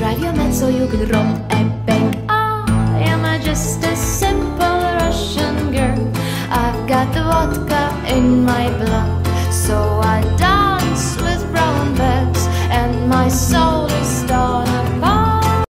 drive you mad so you can rob a bank. I am just a simple Russian girl. I've got the vodka in my blood, so I die.